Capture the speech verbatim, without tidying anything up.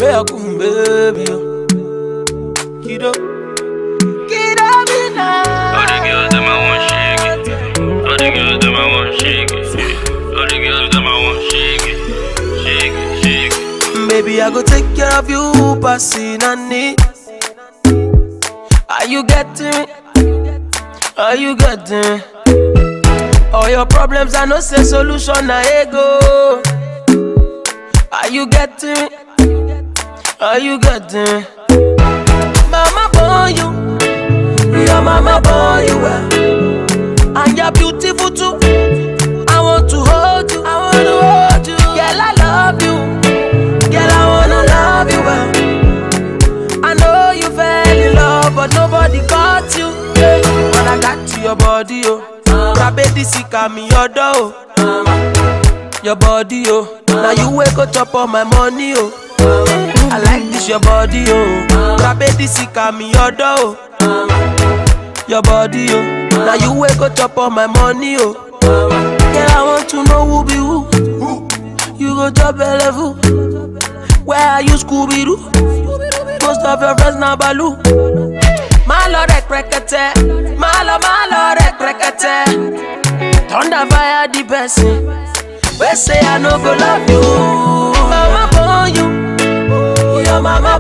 Mayorkun, baby. Kiddo, kiddo, be now. All the girls them I want shake it. All the girls them I want shake it. All the girls them I want shake it, shake it, shake it. Baby, I go take care of you, passing on it. Are you getting me? Are you getting me? All your problems I know say solution na ego. Are you getting me? Are you getting me? Mama born you, your mama born you well, and you're beautiful too. I want to hold you, I want to hold you. Girl, I love you, girl, I wanna love you well. I know you fell in love, but nobody caught you. When I got to your body, oh, Rabedi sika me your door, your body, oh. Now you wake up chop all my money, oh. I like this your body, oh. Rabedi sika me your door, your body, oh. Now you wake up chop all my money, oh. Girl, I want to know who be who. You go job a level. Where are you, Scooby-Doo? Most of your friends now baloo. Malo rek rekete, malo malo rek rekete. Thunder fire the person. We say I no go love you. Mama born you, your mama